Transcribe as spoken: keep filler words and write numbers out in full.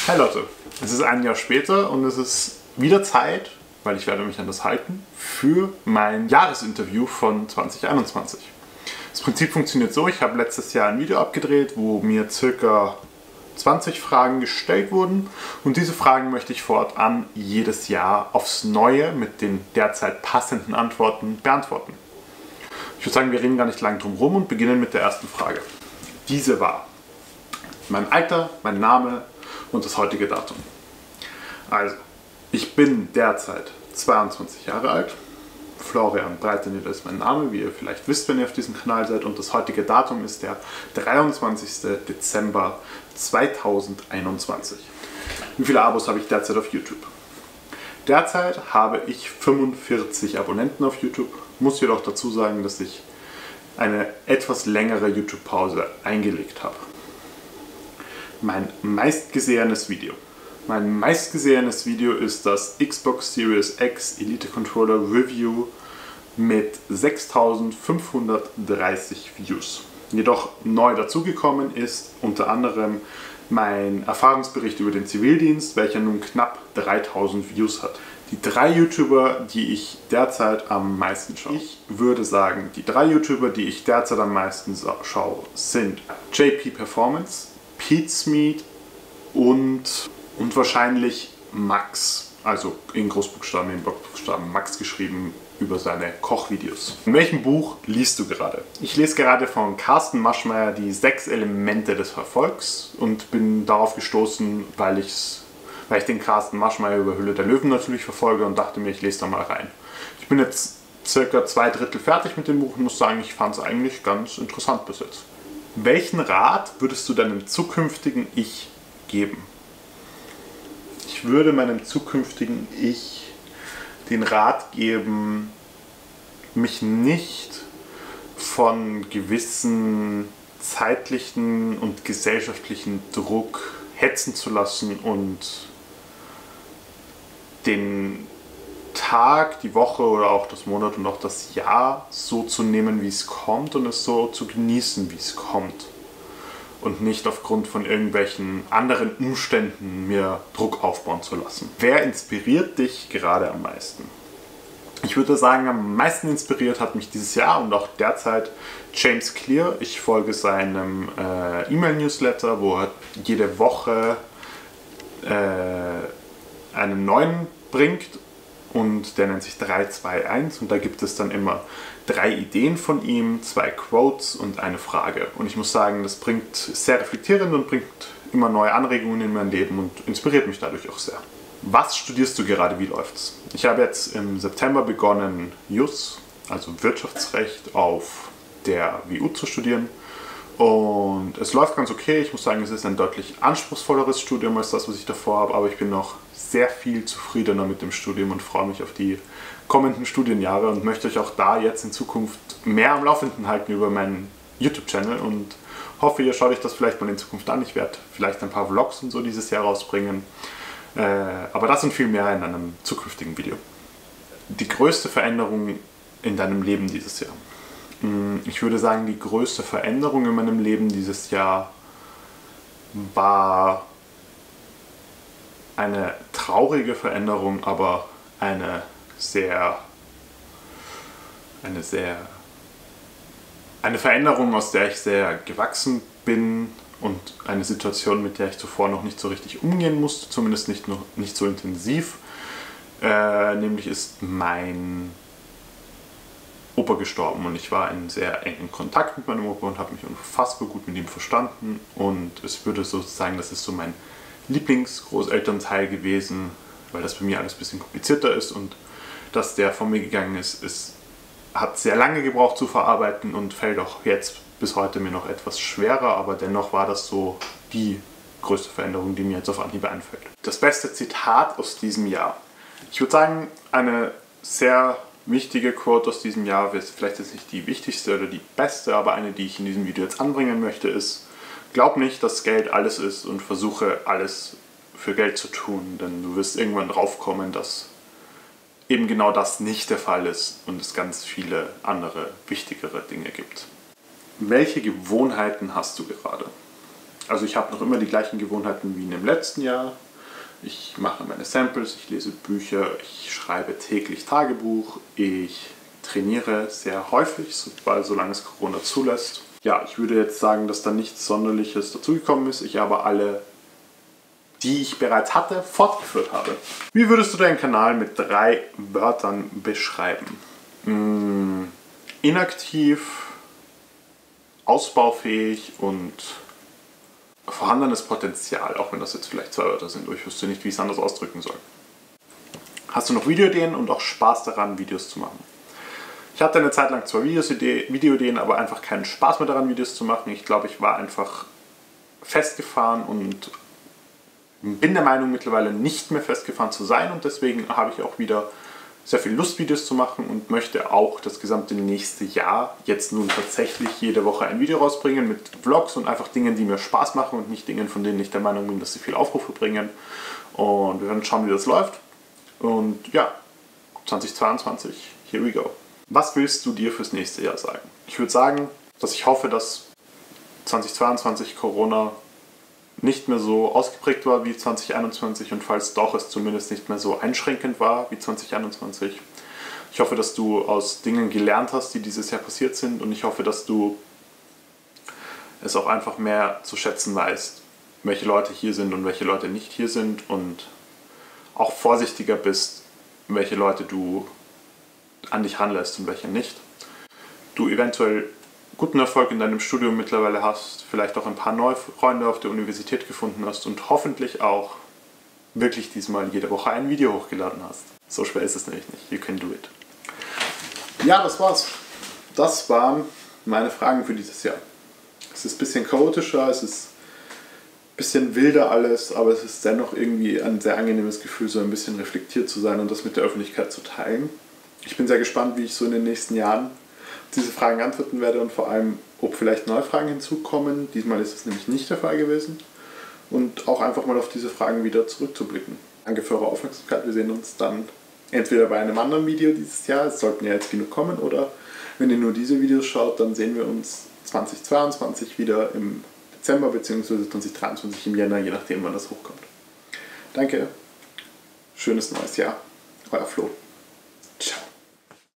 Hi Leute, es ist ein Jahr später und es ist wieder Zeit, weil ich werde mich an das halten, für mein Jahresinterview von zwanzig einundzwanzig. Das Prinzip funktioniert so, ich habe letztes Jahr ein Video abgedreht, wo mir circa zwanzig Fragen gestellt wurden und diese Fragen möchte ich fortan jedes Jahr aufs Neue mit den derzeit passenden Antworten beantworten. Ich würde sagen, wir reden gar nicht lang drum rum und beginnen mit der ersten Frage. Diese war mein Alter, mein Name und das heutige Datum. Also, ich bin derzeit zweiundzwanzig Jahre alt. Florian Breitenieder ist mein Name, wie ihr vielleicht wisst, wenn ihr auf diesem Kanal seid. Und das heutige Datum ist der dreiundzwanzigste Dezember zweitausendeinundzwanzig. Wie viele Abos habe ich derzeit auf YouTube? Derzeit habe ich fünfundvierzig Abonnenten auf YouTube. Muss jedoch dazu sagen, dass ich eine etwas längere YouTube-Pause eingelegt habe. Mein meistgesehenes Video. Mein meistgesehenes Video ist das Xbox Series X Elite Controller Review mit sechstausendfünfhundertdreißig Views. Jedoch neu dazugekommen ist unter anderem mein Erfahrungsbericht über den Zivildienst, welcher nun knapp dreitausend Views hat. Die drei YouTuber, die ich derzeit am meisten schaue. Ich würde sagen, die drei YouTuber, die ich derzeit am meisten schaue, sind J P Performance, Pete'smeet und, und wahrscheinlich Max, also in Großbuchstaben, in Blockbuchstaben Max geschrieben über seine Kochvideos. In welchem Buch liest du gerade? Ich lese gerade von Carsten Maschmeyer die sechs Elemente des Erfolgs und bin darauf gestoßen, weil, ich's, weil ich den Carsten Maschmeyer über Höhle der Löwen natürlich verfolge und dachte mir, ich lese da mal rein. Ich bin jetzt circa zwei Drittel fertig mit dem Buch und muss sagen, ich fand es eigentlich ganz interessant bis jetzt. Welchen Rat würdest du deinem zukünftigen Ich geben? Ich würde meinem zukünftigen Ich den Rat geben, mich nicht von gewissen zeitlichen und gesellschaftlichen Druck hetzen zu lassen und den Tag, die Woche oder auch das Monat und auch das Jahr so zu nehmen, wie es kommt und es so zu genießen, wie es kommt. Und nicht aufgrund von irgendwelchen anderen Umständen mir Druck aufbauen zu lassen. Wer inspiriert dich gerade am meisten? Ich würde sagen, am meisten inspiriert hat mich dieses Jahr und auch derzeit James Clear. Ich folge seinem äh, E-Mail-Newsletter, wo er jede Woche äh, einen neuen bringt. Und der nennt sich drei zwei eins und da gibt es dann immer drei Ideen von ihm, zwei Quotes und eine Frage. Und ich muss sagen, das bringt sehr reflektierend und bringt immer neue Anregungen in mein Leben und inspiriert mich dadurch auch sehr. Was studierst du gerade, wie läuft's? Ich habe jetzt im September begonnen, Jus, also Wirtschaftsrecht, auf der W U zu studieren. Und es läuft ganz okay. Ich muss sagen, es ist ein deutlich anspruchsvolleres Studium als das, was ich davor habe, aber ich bin noch sehr viel zufriedener mit dem Studium und freue mich auf die kommenden Studienjahre und möchte euch auch da jetzt in Zukunft mehr am Laufenden halten über meinen YouTube-Channel und hoffe, ihr schaut euch das vielleicht mal in Zukunft an. Ich werde vielleicht ein paar Vlogs und so dieses Jahr rausbringen, äh, aber das und viel mehr in einem zukünftigen Video. Die größte Veränderung in deinem Leben dieses Jahr. Ich würde sagen, die größte Veränderung in meinem Leben dieses Jahr war eine traurige Veränderung, aber eine sehr, eine sehr, eine Veränderung, aus der ich sehr gewachsen bin und eine Situation, mit der ich zuvor noch nicht so richtig umgehen musste, zumindest nicht, noch, nicht so intensiv. Äh, nämlich ist mein Opa gestorben und ich war in sehr engen Kontakt mit meinem Opa und habe mich unfassbar gut mit ihm verstanden und es würde so sagen, das ist so mein Lieblingsgroßelternteil gewesen, weil das bei mir alles ein bisschen komplizierter ist und dass der von mir gegangen ist, ist, hat sehr lange gebraucht zu verarbeiten und fällt auch jetzt bis heute mir noch etwas schwerer, aber dennoch war das so die größte Veränderung, die mir jetzt auf Anhieb einfällt. Das beste Zitat aus diesem Jahr. Ich würde sagen, eine sehr wichtige Quote aus diesem Jahr, vielleicht ist nicht die wichtigste oder die beste, aber eine, die ich in diesem Video jetzt anbringen möchte, ist: Glaub nicht, dass Geld alles ist und versuche alles für Geld zu tun, denn du wirst irgendwann draufkommen, dass eben genau das nicht der Fall ist und es ganz viele andere, wichtigere Dinge gibt. Welche Gewohnheiten hast du gerade? Also ich habe noch immer die gleichen Gewohnheiten wie in dem letzten Jahr. Ich mache meine Samples, ich lese Bücher, ich schreibe täglich Tagebuch, ich trainiere sehr häufig, weil solange es Corona zulässt. Ja, ich würde jetzt sagen, dass da nichts Sonderliches dazugekommen ist. Ich aber alle, die ich bereits hatte, fortgeführt habe. Wie würdest du deinen Kanal mit drei Wörtern beschreiben? Hm, inaktiv, ausbaufähig und vorhandenes Potenzial, auch wenn das jetzt vielleicht zwei Wörter sind. Ich wüsste nicht, wie ich es anders ausdrücken soll. Hast du noch Videoideen und auch Spaß daran, Videos zu machen? Ich hatte eine Zeit lang zwar Videoideen, aber einfach keinen Spaß mehr daran, Videos zu machen. Ich glaube, ich war einfach festgefahren und bin der Meinung, mittlerweile nicht mehr festgefahren zu sein. Und deswegen habe ich auch wieder sehr viel Lust, Videos zu machen und möchte auch das gesamte nächste Jahr jetzt nun tatsächlich jede Woche ein Video rausbringen mit Vlogs und einfach Dingen, die mir Spaß machen und nicht Dingen, von denen ich der Meinung bin, dass sie viel Aufrufe bringen. Und wir werden schauen, wie das läuft. Und ja, zweitausendzweiundzwanzig, here we go. Was willst du dir fürs nächste Jahr sagen? Ich würde sagen, dass ich hoffe, dass zweitausendzweiundzwanzig Corona nicht mehr so ausgeprägt war wie zweitausendeinundzwanzig und falls doch es zumindest nicht mehr so einschränkend war wie zweitausendeinundzwanzig. Ich hoffe, dass du aus Dingen gelernt hast, die dieses Jahr passiert sind und ich hoffe, dass du es auch einfach mehr zu schätzen weißt, welche Leute hier sind und welche Leute nicht hier sind und auch vorsichtiger bist, welche Leute du an dich ranlässt und welche nicht. Du eventuell guten Erfolg in deinem Studium mittlerweile hast, vielleicht auch ein paar neue Freunde auf der Universität gefunden hast und hoffentlich auch wirklich diesmal jede Woche ein Video hochgeladen hast. So schwer ist es nämlich nicht. You can do it. Ja, das war's. Das waren meine Fragen für dieses Jahr. Es ist ein bisschen chaotischer, es ist ein bisschen wilder alles, aber es ist dennoch irgendwie ein sehr angenehmes Gefühl, so ein bisschen reflektiert zu sein und das mit der Öffentlichkeit zu teilen. Ich bin sehr gespannt, wie ich so in den nächsten Jahren diese Fragen antworten werde und vor allem, ob vielleicht neue Fragen hinzukommen. Diesmal ist es nämlich nicht der Fall gewesen. Und auch einfach mal auf diese Fragen wieder zurückzublicken. Danke für eure Aufmerksamkeit. Wir sehen uns dann entweder bei einem anderen Video dieses Jahr, es sollten ja jetzt genug kommen, oder wenn ihr nur diese Videos schaut, dann sehen wir uns zweitausendzweiundzwanzig wieder im Dezember bzw. zweitausenddreiundzwanzig im Jänner, je nachdem wann das hochkommt. Danke, schönes neues Jahr, euer Flo.